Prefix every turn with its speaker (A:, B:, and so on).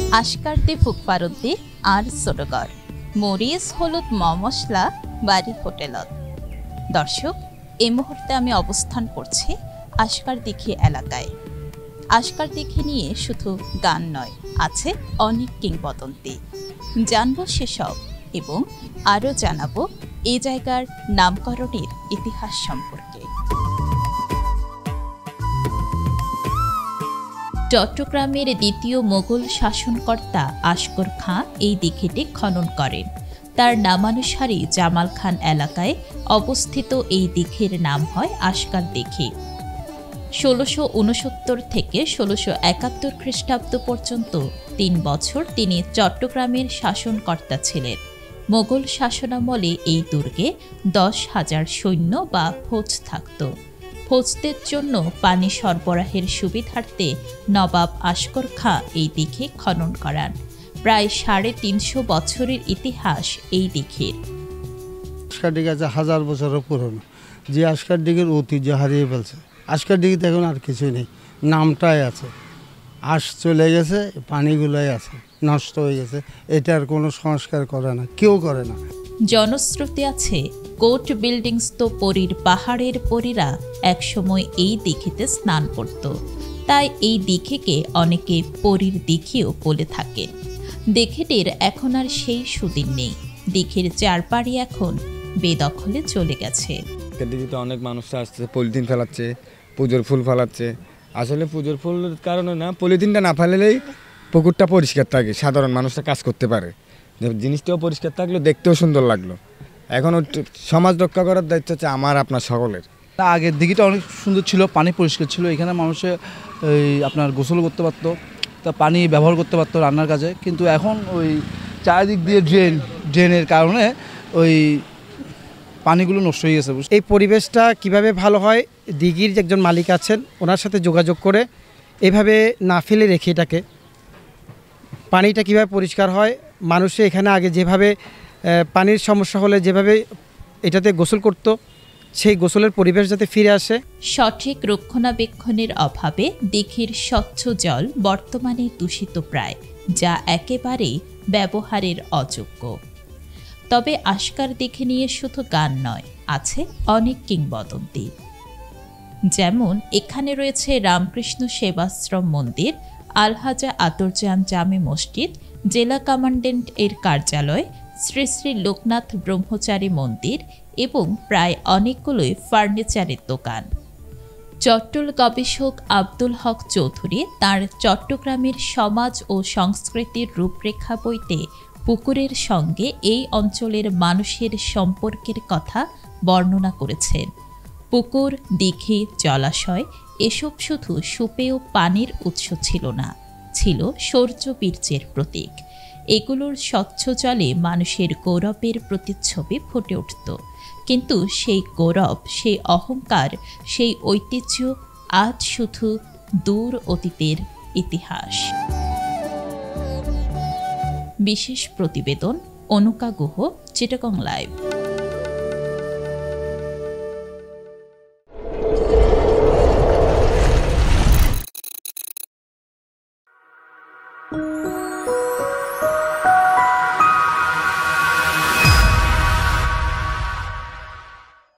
A: আশকারদে ফুকপারদ্দি আর ছোটগড় মরিচ হলুদ মশলা বাড়ি হোটেলত। দর্শক, এই মুহূর্তে আমি অবস্থান করছি আশকারদিঘি এলাকায়। আশকারদিঘি নিয়ে শুধু গান নয়, আছে অনেক কিংবদন্তি। জানবো সেসব এবং আরও জানাবো এই জায়গার নামকরণের ইতিহাস সম্পর্কে। চট্টগ্রামের দ্বিতীয় মোগল শাসনকর্তা আশকর খাঁ এই দিঘিটি খনন করেন। তার নামানুসারে জামাল খান এলাকায় অবস্থিত এই দিঘির নাম হয় আশকার দিঘি। ১৬৬৯ থেকে ১৬৭১ খ্রিস্টাব্দ পর্যন্ত ৩ বছর তিনি চট্টগ্রামের শাসনকর্তা ছিলেন। মোগল শাসনামলে এই দুর্গে ১০,০০০ সৈন্য বা ফৌজ থাকত। ফৌজদের জন্য পানি সরবরাহের সুবিধার্থে নবাব আশকর খাঁ এই দিঘি খনন করান। প্রায় ৩৫০ বছরের ইতিহাস এই দিঘির।
B: আশকারদিঘি আছে ১০০০ বছরের পুরনো, যে আশকারদিঘির ঐতিহ্য হারিয়ে ফেলছে। আশকারদিঘিতে এখন আর কিছুই নেই, নামটাই আছে। আশ চলে গেছে, পানিগুলোই আছে, নষ্ট হয়ে গেছে। এটার কোনো সংস্কার করে না, কেউ করে না।
A: জনশ্রুতি আছে, কোর্ট বিল্ডিংস তো পরীর পাহাড়ের পরীরা একসময় এই দিঘিতে স্নান করত। তাই এই দিঘিকে অনেকে পরীর দিঘিও বলে থাকে। দিঘিটির এখন আর সেই সুদিন নেই। দিঘির চারপাড়ি এখন বেদখলে চলে গেছে।
C: দিঘিতে অনেক মানুষ আসছে, পলিথিন ফেলাচ্ছে, পুজোর ফুল ফেলাচ্ছে। আসলে পুজোর ফুলের কারণে না, পলিথিনটা না ফেলেলেই পুকুরটা পরিষ্কার থাকে, সাধারণ মানুষটা কাজ করতে পারে। জিনিসটাও পরিষ্কার থাকলো, দেখতেও সুন্দর লাগলো। এখন সমাজ রক্ষা করার দায়িত্ব হচ্ছে আমার আপনার সকলের।
D: আগের দিঘিটা অনেক সুন্দর ছিল, পানি পরিষ্কার ছিল। এখানে মানুষে আপনার গোসল করতে পারতো, তা পানি ব্যবহার করতে পারতো রান্নার কাজে। কিন্তু এখন ওই চারিদিক দিয়ে ড্রেনের কারণে ওই পানিগুলো নষ্ট হয়ে গেছে।
E: এই পরিবেশটা কিভাবে ভালো হয়, দিঘির যে একজন মালিক আছেন ওনার সাথে যোগাযোগ করে এভাবে না ফেলে রেখে এটাকে পানিটা কিভাবে পরিষ্কার হয়, মানুষে এখানে আগে যেভাবে পানির সমস্যা হলে যেভাবে এটাতে গোসল করত, সেই গোসলের পরিবেশ যাতে ফিরে আসে।
A: সঠিক রক্ষণাবেক্ষণের অভাবে দিঘির স্বচ্ছ জল বর্তমানে দূষিত প্রায়, যা একেবারেই ব্যবহারের অযোগ্য। তবে আশকার দিঘি নিয়ে শুধু গান নয়, আছে অনেক কিংবদন্তি। যেমন এখানে রয়েছে রামকৃষ্ণ সেবাশ্রম মন্দির, আলহাজা আতরজান জামে মসজিদ, জেলা কমান্ড্যান্ট এর কার্যালয়, শ্রী শ্রী লোকনাথ ব্রহ্মচারী মন্দির এবং প্রায় অনেকগুলোই ফার্নিচারের দোকান। চট্টল গবেষক আব্দুল হক চৌধুরী তাঁর চট্টগ্রামের সমাজ ও সংস্কৃতির রূপরেখা বইতে পুকুরের সঙ্গে এই অঞ্চলের মানুষের সম্পর্কের কথা বর্ণনা করেছেন। পুকুর, দিঘি, জলাশয় এসব শুধু সুপেয় পানির উৎস ছিল না, ছিল শৌর্য বীর্যের প্রতীক। এগুলোর স্বচ্ছ জলে মানুষের গৌরবের প্রতিচ্ছবি ফুটে উঠত। কিন্তু সেই গৌরব, সেই অহংকার, সেই ঐতিহ্য আজ শুধু দূর অতীতের ইতিহাস। বিশেষ প্রতিবেদন, অনুকা গুহ, চিটাগং লাইভ।